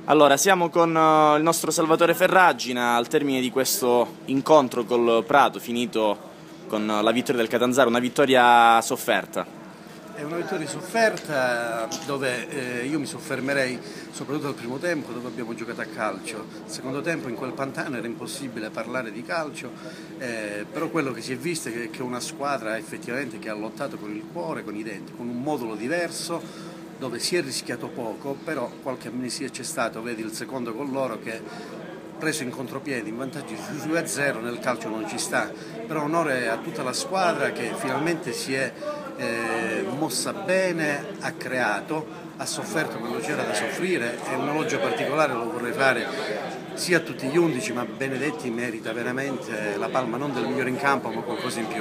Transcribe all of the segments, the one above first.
Allora, siamo con il nostro Salvatore Ferragina al termine di questo incontro col Prato, finito con la vittoria del Catanzaro, una vittoria sofferta. È una vittoria sofferta dove io mi soffermerei soprattutto al primo tempo dove abbiamo giocato a calcio. Il secondo tempo in quel pantano era impossibile parlare di calcio, però quello che si è visto è che una squadra effettivamente che ha lottato con il cuore, con i denti, con un modulo diverso dove si è rischiato poco, però qualche amnesia c'è stato, vedi il secondo con loro che preso in contropiede, in vantaggio su 2-0, nel calcio non ci sta, però onore a tutta la squadra che finalmente si è mossa bene, ha creato, ha sofferto quando c'era da soffrire e un elogio particolare lo vorrei fare sia a tutti gli 11, ma Benedetti merita veramente la palma non del migliore in campo ma qualcosa in più.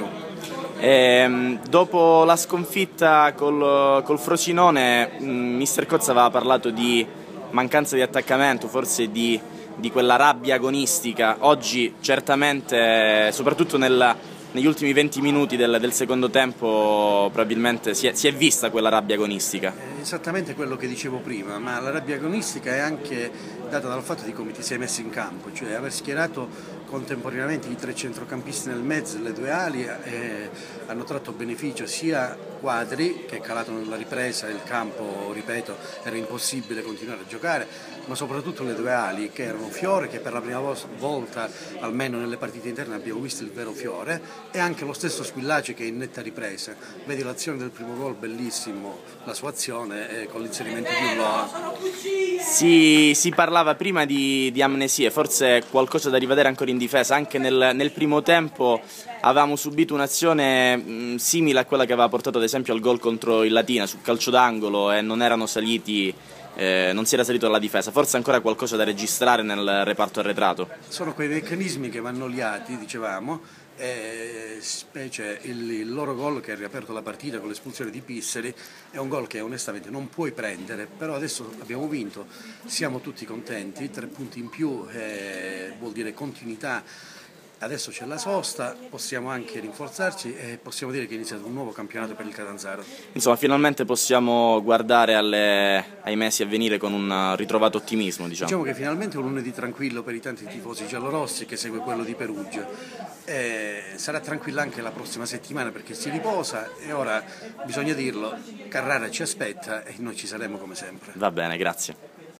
Dopo la sconfitta col Frosinone, mister Cozza aveva parlato di mancanza di attaccamento, forse di quella rabbia agonistica. Oggi certamente, soprattutto negli ultimi 20 minuti del secondo tempo, probabilmente si è vista quella rabbia agonistica. È esattamente quello che dicevo prima, ma la rabbia agonistica è anche data dal fatto di come ti sei messo in campo, cioè aver schierato contemporaneamente i tre centrocampisti nel mezzo e le due ali hanno tratto beneficio sia Quadri, che è calato nella ripresa e il campo, ripeto, era impossibile continuare a giocare, ma soprattutto le due ali che erano Fiore, che per la prima volta almeno nelle partite interne abbiamo visto il vero Fiore, e anche lo stesso Squillaci che è in netta ripresa. Vedi l'azione del primo gol, bellissimo la sua azione con l'inserimento di Ulloa. Si parlava prima di amnesie, forse qualcosa da rivedere ancora in difesa. Anche nel primo tempo avevamo subito un'azione simile a quella che aveva portato ad esempio al gol contro il Latina sul calcio d'angolo e non erano saliti, non si era salito alla difesa. Forse ancora qualcosa da registrare nel reparto arretrato. Sono quei meccanismi che vanno oliati, dicevamo, specie il loro gol che ha riaperto la partita con l'espulsione di Pisseri è un gol che onestamente non puoi prendere, però adesso abbiamo vinto, siamo tutti contenti, 3 punti in più vuol dire continuità. Adesso c'è la sosta, possiamo anche rinforzarci e possiamo dire che è iniziato un nuovo campionato per il Catanzaro. Insomma, finalmente possiamo guardare ai mesi a venire con un ritrovato ottimismo, diciamo. Diciamo che finalmente è un lunedì tranquillo per i tanti tifosi giallorossi che segue quello di Perugia. Sarà tranquilla anche la prossima settimana perché si riposa e ora, bisogna dirlo, Carrara ci aspetta e noi ci saremo come sempre. Va bene, grazie.